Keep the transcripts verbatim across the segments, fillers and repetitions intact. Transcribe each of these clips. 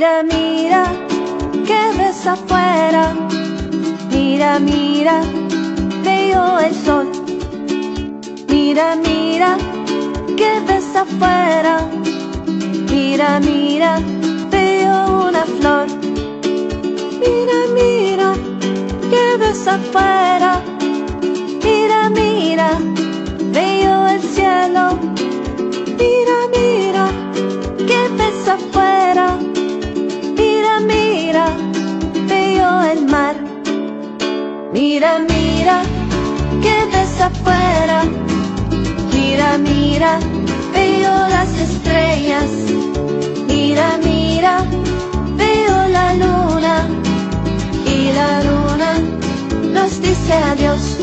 Mira, mira, ¿qué ves afuera? Mira, mira, veo el sol. Mira, mira, ¿qué ves afuera? Mira, mira, veo una flor. Mira, mira, ¿qué ves afuera? Mira, mira, veo el cielo. Mira, mira, ¿qué ves afuera? Mira, mira, veo el mar. Mira, mira, ¿qué ves afuera? Mira, mira, veo las estrellas. Mira, mira, veo la luna. Y la luna nos dice adiós.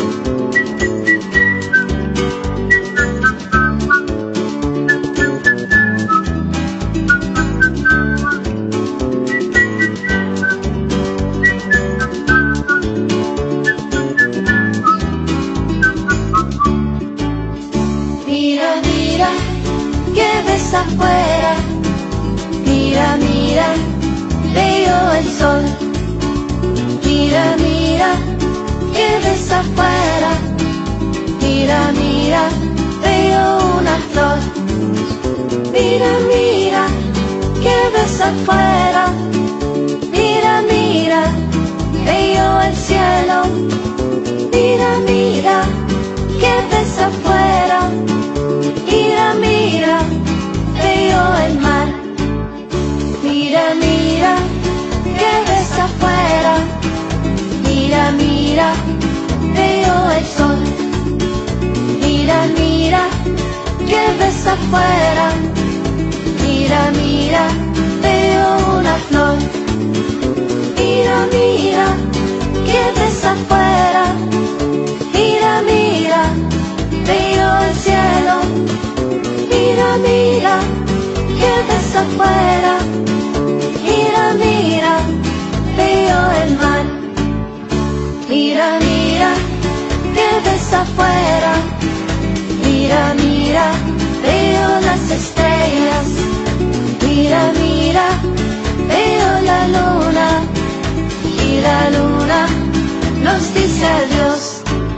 Mira, mira, ¿qué ves afuera? Mira, mira, veo el sol. Mira, mira, ¿qué ves afuera? Mira, mira, veo una flor. Mira, mira, ¿qué ves afuera? Mira, mira, veo el cielo. Mira, mira, ¿qué ves afuera? Mira, mira, veo el mar. Mira, mira, ¿qué ves afuera? Mira, mira, veo el sol. Mira, mira, ¿qué ves afuera? Mira, mira, veo una flor. Mira, mira, ¿qué ves afuera? Mira, mira, veo el cielo. Mira, mira, ¿qué ves afuera? Mira, mira, veo el mar. Mira, mira, ¿qué ves afuera? Mira, mira, veo las estrellas. Mira, mira, veo la luna. Y la luna nos dice adiós.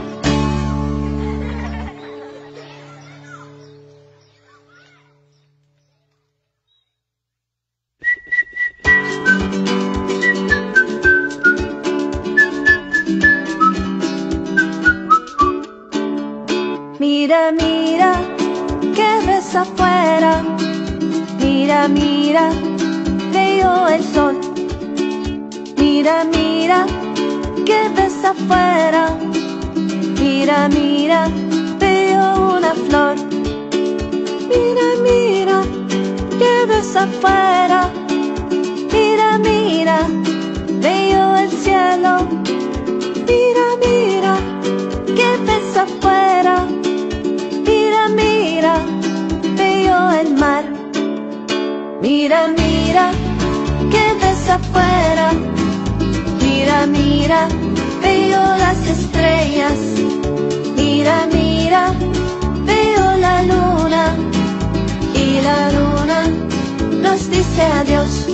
Mira, mira, ¿qué ves afuera? Mira, mira, veo el sol. Mira, mira, ¿qué ves afuera? Mira, mira, veo una flor. Mira, mira, ¿qué ves afuera? Mira, mira, veo el cielo. Mira, mira, ¿qué ves afuera? Mira, mira, veo el mar. Mira, mira, ¿qué ves afuera? Mira, mira, veo las estrellas. Mira, mira, veo la luna. Y la luna nos dice adiós.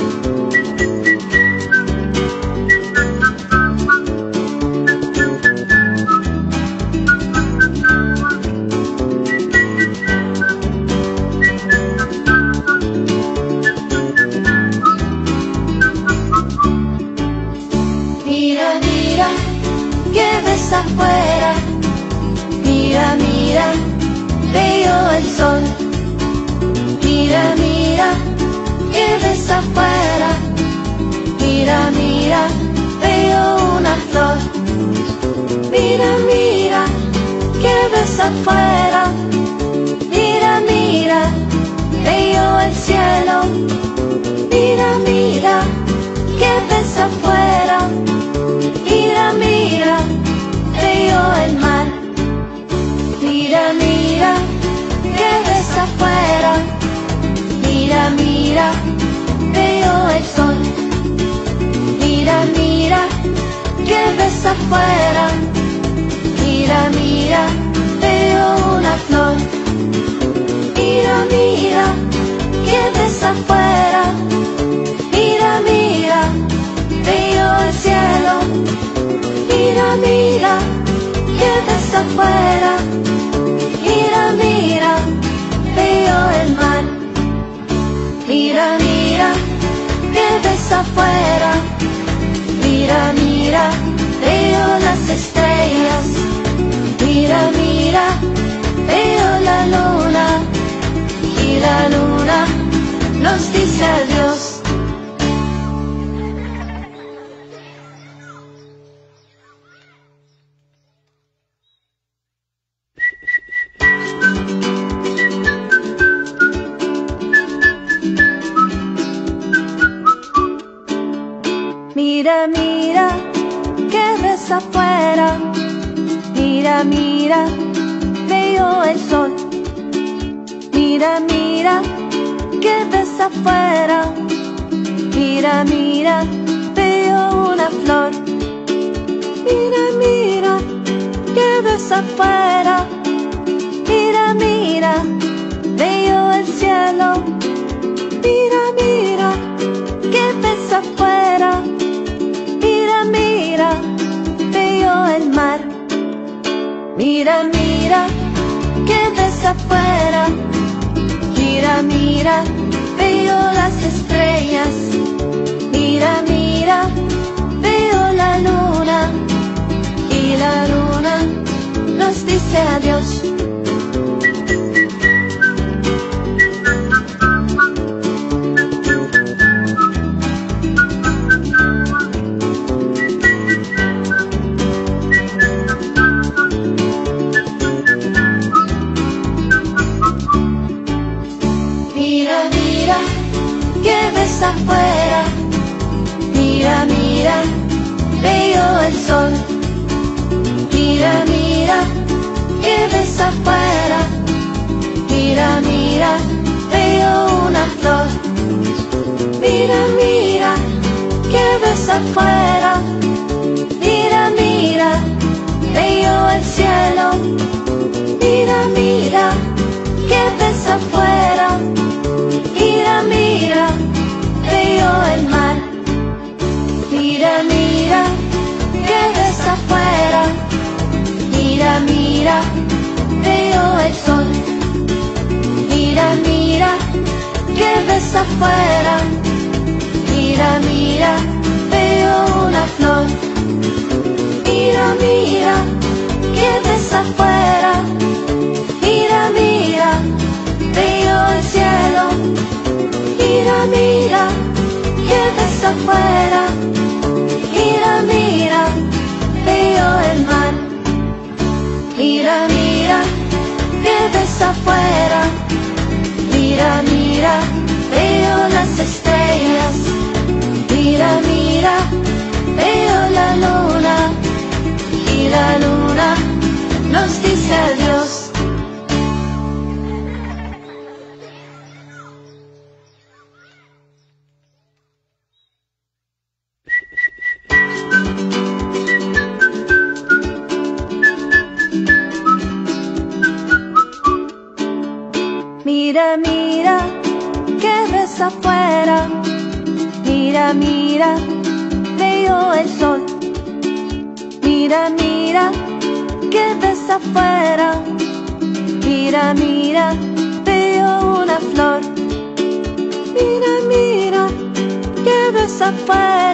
Mira, mira, ¿qué ves afuera? Mira, mira, veo el sol. Mira, mira, ¿qué ves afuera? Mira, mira, veo una flor. Mira, mira, ¿qué ves afuera? Mira, mira, veo el cielo. Mira, mira, ¿qué ves afuera? Mira, mira, veo el mar. Mira, mira, ¿qué ves afuera? Mira, mira, veo el sol. Mira, mira, ¿qué ves afuera? Mira, mira, veo una flor. Mira, mira, ¿qué ves afuera? mira, que ves afuera. Mira, mira, veo el mar. Mira, mira, que ves afuera. Mira, mira, veo las estrellas. Mira, mira, veo la luna. Y la luna nos dice adiós. Mira, mira, que ves afuera. Mira, mira, veo el sol. Mira, mira, que ves afuera. Mira, mira, veo una flor. Mira, mira, que ves afuera. Mira, mira, veo el cielo. Mira, mira, que ves afuera. Mira, mira, veo el mar. Mira, mira, que ves afuera. Mira, mira, veo las estrellas. Mira, mira, veo la luna. Y la luna nos dice adiós. Afuera, mira, mira, veo el sol. Mira, mira, que ves afuera. Mira, mira, veo una flor. Mira, mira, que ves afuera. Mira, mira, veo el cielo. Mira, mira, que ves afuera. Mira, mira, veo el mar. Mira, mira, que ves afuera. Mira, mira, veo el sol. Mira, mira, que ves afuera. Mira, mira, veo una flor. Mira, mira, que ves afuera. Mira, mira, veo el cielo. Mira, mira, que ves afuera. Mira, mira, veo el mar. Mira, mira, que ves afuera. Mira, mira, veo las estrellas. Mira, mira, veo la luna. Y la luna nos dice adiós. Mira, mira, que ves afuera. Mira, mira, veo el sol. Mira, mira, que ves afuera. Mira, mira, veo una flor. Mira, mira, que ves afuera.